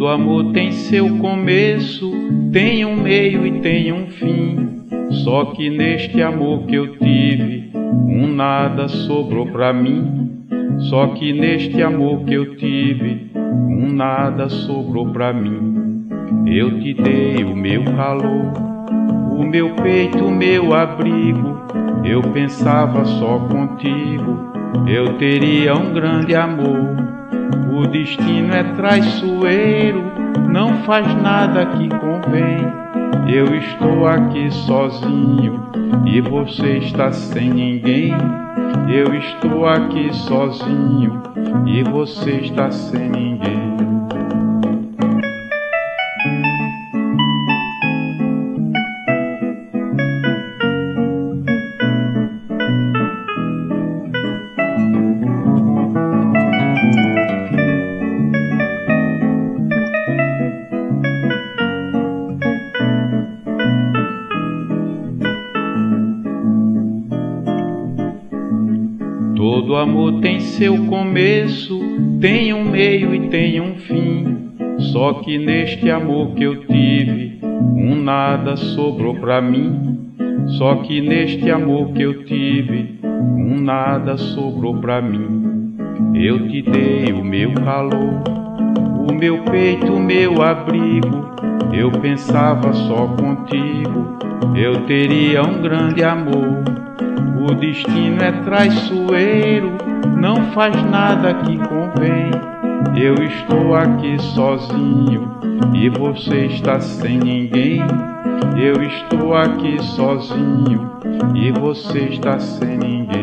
amor tem seu começo, tem um meio e tem um fim. Só que neste amor que eu tive, um nada sobrou pra mim. Só que neste amor que eu tive, um nada sobrou pra mim. Eu te dei o meu calor, o meu peito, o meu abrigo. Eu pensava só contigo, eu teria um grande amor. O destino é traiçoeiro, não faz nada que convém. Eu estou aqui sozinho e você está sem ninguém. Eu estou aqui sozinho e você está sem ninguém. Todo amor tem seu começo, tem um meio e tem um fim. Só que neste amor que eu tive, um nada sobrou pra mim. Só que neste amor que eu tive, um nada sobrou pra mim. Eu te dei o meu calor, o meu peito, o meu abrigo. Eu pensava só contigo, eu teria um grande amor. O destino é traiçoeiro, não faz nada que convém. Eu estou aqui sozinho e você está sem ninguém. Eu estou aqui sozinho e você está sem ninguém.